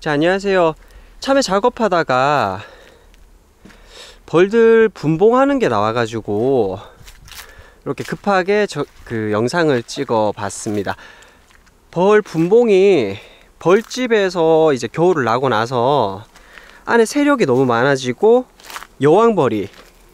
자, 안녕하세요. 참외 작업하다가 벌들 분봉하는 게 나와가지고 이렇게 급하게 그 영상을 찍어 봤습니다. 벌 분봉이 벌집에서 이제 겨울을 나고 나서 안에 세력이 너무 많아지고 여왕벌이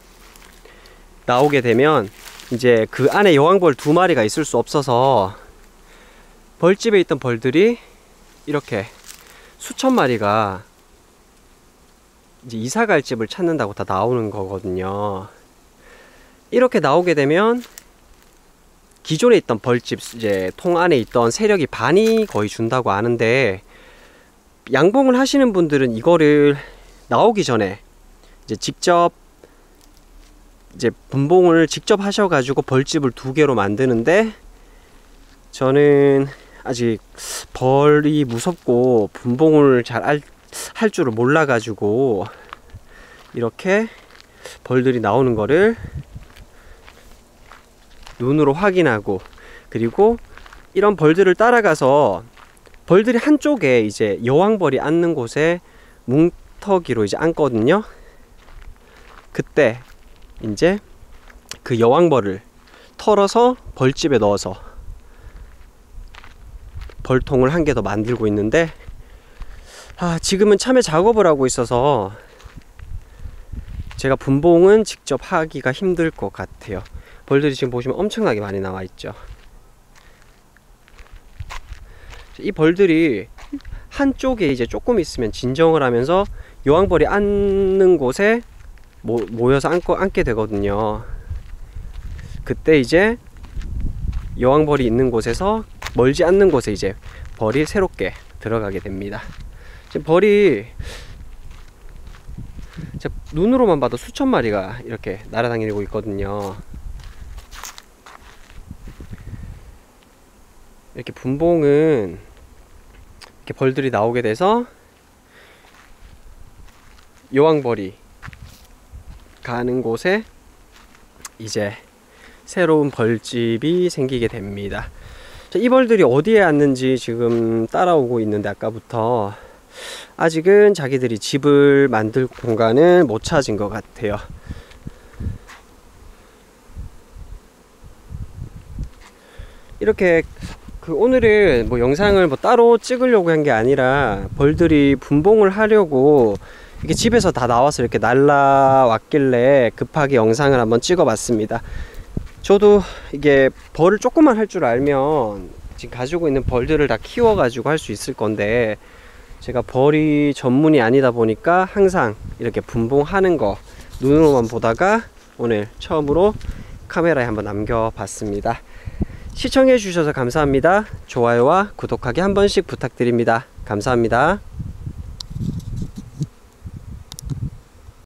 나오게 되면 이제 그 안에 여왕벌 2마리가 있을 수 없어서 벌집에 있던 벌들이 이렇게 수천 마리가 이제 이사갈 집을 찾는다고 다 나오는 거거든요. 이렇게 나오게 되면 기존에 있던 벌집 이제 통 안에 있던 세력이 반이 거의 준다고 아는데, 양봉을 하시는 분들은 이거를 나오기 전에 이제 직접 이제 분봉을 직접 하셔가지고 벌집을 2개로 만드는데, 저는 아직 벌이 무섭고 분봉을 잘 할 줄을 몰라가지고 이렇게 벌들이 나오는 거를 눈으로 확인하고, 그리고 이런 벌들을 따라가서 벌들이 한쪽에 이제 여왕벌이 앉는 곳에 뭉터기로 이제 앉거든요. 그때 이제 그 여왕벌을 털어서 벌집에 넣어서 벌통을 1개 더 만들고 있는데, 지금은 참외 작업을 하고 있어서 제가 분봉은 직접 하기가 힘들 것 같아요. 벌들이 지금 보시면 엄청나게 많이 나와 있죠. 이 벌들이 한쪽에 이제 조금 있으면 진정을 하면서 여왕벌이 앉는 곳에 모여서 앉게 되거든요. 그때 이제 여왕벌이 있는 곳에서 멀지 않는 곳에 이제 벌이 새롭게 들어가게 됩니다. 지금 벌이 눈으로만 봐도 수천 마리가 이렇게 날아다니고 있거든요. 이렇게 분봉은 이렇게 벌들이 나오게 돼서 여왕벌이 가는 곳에 이제 새로운 벌집이 생기게 됩니다. 이 벌들이 어디에 앉는지 지금 따라오고 있는데, 아까부터 아직은 자기들이 집을 만들 공간을 못 찾은 것 같아요. 이렇게 오늘은 영상을 따로 찍으려고 한 게 아니라, 벌들이 분봉을 하려고 이렇게 집에서 다 나와서 이렇게 날라왔길래 급하게 영상을 한번 찍어 봤습니다. 저도 이게 벌을 조금만 할 줄 알면 지금 가지고 있는 벌들을 다 키워 가지고 할 수 있을 건데, 제가 벌이 전문이 아니다 보니까 항상 이렇게 분봉하는 거 눈으로만 보다가 오늘 처음으로 카메라에 한번 남겨 봤습니다. 시청해 주셔서 감사합니다. 좋아요와 구독하기 한 번씩 부탁드립니다. 감사합니다.